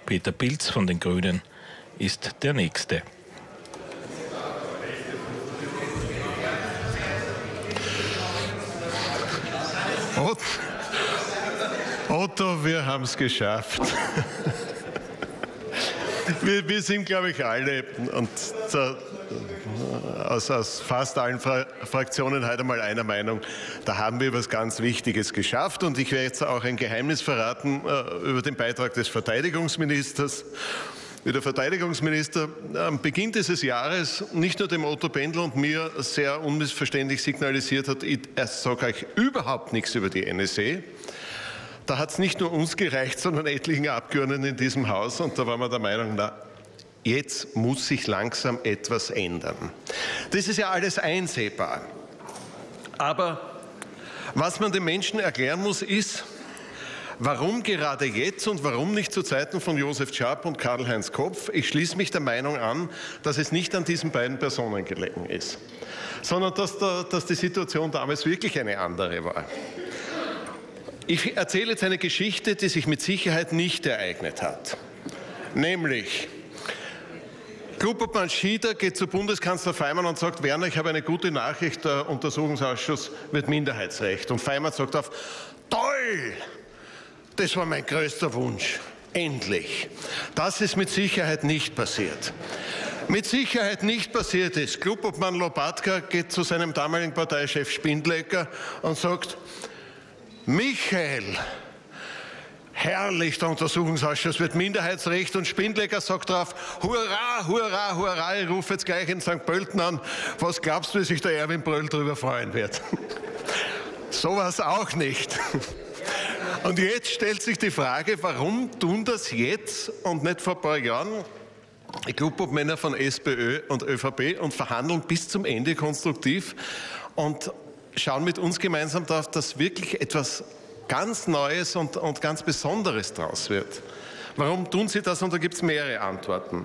Peter Pilz von den Grünen ist der Nächste. Otto, wir haben es geschafft. Wir sind, glaube ich, alle und aus fast allen Fraktionen heute mal einer Meinung, da haben wir etwas ganz Wichtiges geschafft. Und ich werde jetzt auch ein Geheimnis verraten über den Beitrag des Verteidigungsministers. Wie der Verteidigungsminister am Beginn dieses Jahres nicht nur dem Otto Bendel und mir sehr unmissverständlich signalisiert hat, er sagt euch überhaupt nichts über die NSA. Da hat es nicht nur uns gereicht, sondern etlichen Abgeordneten in diesem Haus. Und da waren wir der Meinung, na, jetzt muss sich langsam etwas ändern. Das ist ja alles einsehbar. Aber was man den Menschen erklären muss, ist, warum gerade jetzt und warum nicht zu Zeiten von Josef Schaap und Karl-Heinz Kopf? Ich schließe mich der Meinung an, dass es nicht an diesen beiden Personen gelegen ist, sondern dass die Situation damals wirklich eine andere war. Ich erzähle jetzt eine Geschichte, die sich mit Sicherheit nicht ereignet hat. Nämlich, Klubobmann Schieder geht zu Bundeskanzler Faymann und sagt, Werner, ich habe eine gute Nachricht, der Untersuchungsausschuss wird Minderheitsrecht. Und Faymann sagt auf, toll, das war mein größter Wunsch, endlich. Das ist mit Sicherheit nicht passiert. Mit Sicherheit nicht passiert ist, Klubobmann Lopatka geht zu seinem damaligen Parteichef Spindlecker und sagt, Michael, herrlich, der Untersuchungsausschuss wird Minderheitsrecht und Spindlecker sagt drauf, hurra, hurra, hurra, ich rufe jetzt gleich in St. Pölten an, was glaubst du, wie sich der Erwin Bröll darüber freuen wird? So war es auch nicht. Und jetzt stellt sich die Frage, warum tun das jetzt und nicht vor ein paar Jahren die Klubobmänner von SPÖ und ÖVP und verhandeln bis zum Ende konstruktiv und schauen mit uns gemeinsam darauf, dass wirklich etwas ganz Neues und ganz Besonderes daraus wird. Warum tun sie das? Und da gibt es mehrere Antworten.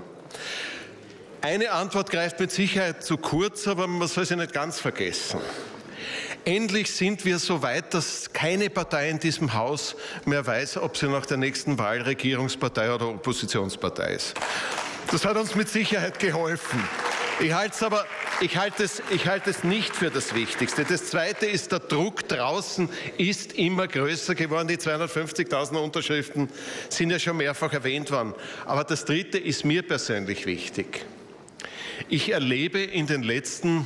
Eine Antwort greift mit Sicherheit zu kurz, aber man soll sie nicht ganz vergessen. Endlich sind wir so weit, dass keine Partei in diesem Haus mehr weiß, ob sie nach der nächsten Wahl Regierungspartei oder Oppositionspartei ist. Das hat uns mit Sicherheit geholfen. Ich halte es nicht für das Wichtigste. Das Zweite ist, der Druck draußen ist immer größer geworden. Die 250.000 Unterschriften sind ja schon mehrfach erwähnt worden. Aber das Dritte ist mir persönlich wichtig. Ich erlebe in den letzten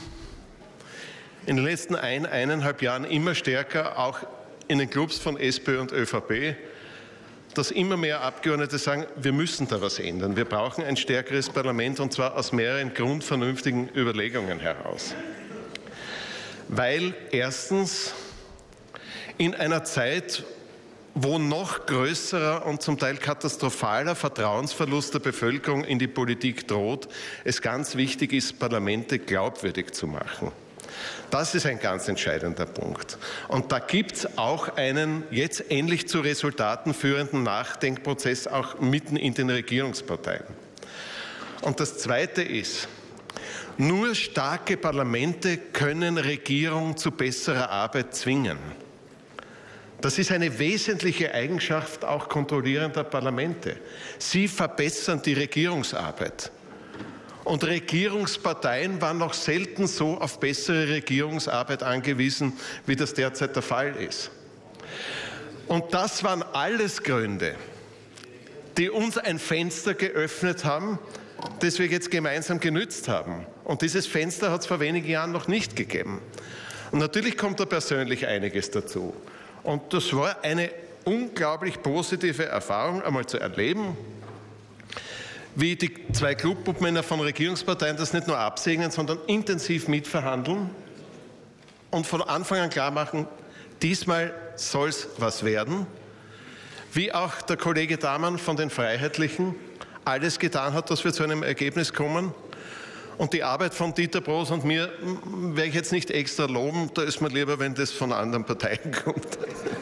1,5 Jahren immer stärker, auch in den Clubs von SPÖ und ÖVP, dass immer mehr Abgeordnete sagen, wir müssen da was ändern. Wir brauchen ein stärkeres Parlament und zwar aus mehreren grundvernünftigen Überlegungen heraus. Weil erstens in einer Zeit, wo noch größerer und zum Teil katastrophaler Vertrauensverlust der Bevölkerung in die Politik droht, es ganz wichtig ist, Parlamente glaubwürdig zu machen. Das ist ein ganz entscheidender Punkt. Und da gibt es auch einen jetzt endlich zu Resultaten führenden Nachdenkprozess auch mitten in den Regierungsparteien. Und das Zweite ist, nur starke Parlamente können Regierung zu besserer Arbeit zwingen. Das ist eine wesentliche Eigenschaft auch kontrollierender Parlamente. Sie verbessern die Regierungsarbeit. Und Regierungsparteien waren noch selten so auf bessere Regierungsarbeit angewiesen, wie das derzeit der Fall ist. Und das waren alles Gründe, die uns ein Fenster geöffnet haben, das wir jetzt gemeinsam genützt haben. Und dieses Fenster hat es vor wenigen Jahren noch nicht gegeben. Und natürlich kommt da persönlich einiges dazu. Und das war eine unglaublich positive Erfahrung, einmal zu erleben, wie die zwei Klubobmänner von Regierungsparteien das nicht nur absegnen, sondern intensiv mitverhandeln und von Anfang an klar machen, diesmal soll es was werden. Wie auch der Kollege Damann von den Freiheitlichen alles getan hat, dass wir zu einem Ergebnis kommen. Und die Arbeit von Dieter Broos und mir werde ich jetzt nicht extra loben, da ist mir lieber, wenn das von anderen Parteien kommt.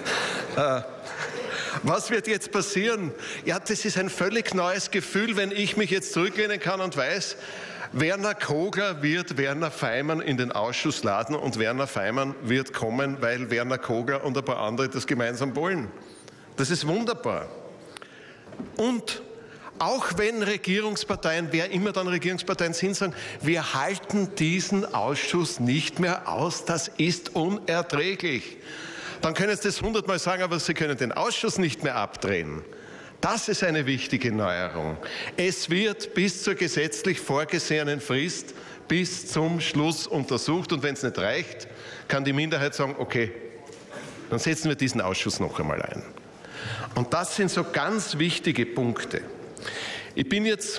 Was wird jetzt passieren? Ja, das ist ein völlig neues Gefühl, wenn ich mich jetzt zurücklehnen kann und weiß, Werner Kogler wird Werner Faymann in den Ausschuss laden und Werner Faymann wird kommen, weil Werner Kogler und ein paar andere das gemeinsam wollen. Das ist wunderbar. Und Auch wenn Regierungsparteien, wer immer dann Regierungsparteien sind, sagen, wir halten diesen Ausschuss nicht mehr aus, das ist unerträglich. Dann können Sie das 100-mal sagen, aber Sie können den Ausschuss nicht mehr abdrehen. Das ist eine wichtige Neuerung. Es wird bis zur gesetzlich vorgesehenen Frist bis zum Schluss untersucht und wenn es nicht reicht, kann die Minderheit sagen, okay, dann setzen wir diesen Ausschuss noch einmal ein. Und das sind so ganz wichtige Punkte. Ich bin jetzt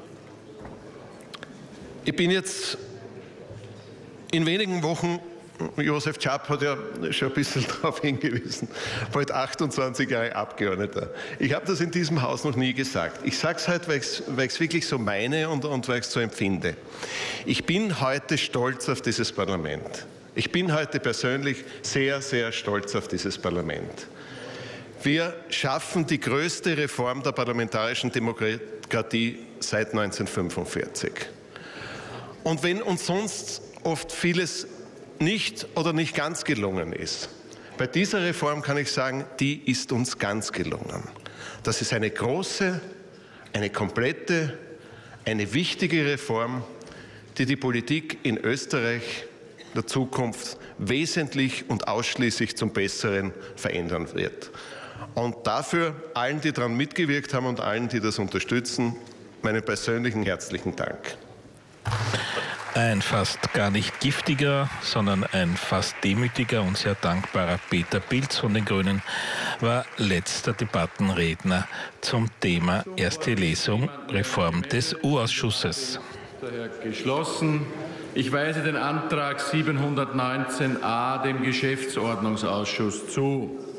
in wenigen Wochen, Josef Czap hat ja schon ein bisschen darauf hingewiesen, bald 28 Jahre Abgeordneter. Ich habe das in diesem Haus noch nie gesagt. Ich sage es heute, weil ich es wirklich so meine und weil ich es so empfinde. Ich bin heute stolz auf dieses Parlament. Ich bin heute persönlich sehr, sehr stolz auf dieses Parlament. Wir schaffen die größte Reform der parlamentarischen Demokratie seit 1945. Und wenn uns sonst oft vieles nicht oder nicht ganz gelungen ist, bei dieser Reform kann ich sagen, die ist uns ganz gelungen. Das ist eine große, eine komplette, eine wichtige Reform, die die Politik in Österreich in der Zukunft wesentlich und ausschließlich zum Besseren verändern wird. Und dafür allen, die daran mitgewirkt haben und allen, die das unterstützen, meinen persönlichen herzlichen Dank. Ein fast gar nicht giftiger, sondern ein fast demütiger und sehr dankbarer Peter Pilz von den Grünen war letzter Debattenredner zum Thema erste Lesung Reform des U-Ausschusses. Daher geschlossen. Ich weise den Antrag 719a dem Geschäftsordnungsausschuss zu.